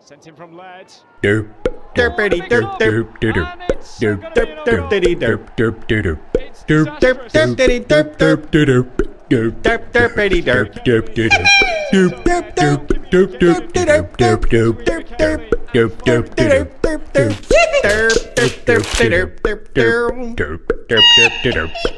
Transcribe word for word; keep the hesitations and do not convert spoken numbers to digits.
Sent him from lead. Derp. Derpity derp derp. Derp derp derp. Derp derp diddy derp. Derp derp. It's Derp Derp derp diddy derp derp. derp. Derp Derp derpity derp. derp derp. Derp derp derp. Derp derp derp. Derp derp. Derp derp. Derp derp derp. Derp derp. Derp derp derp derp derp derp. Derp derp derp.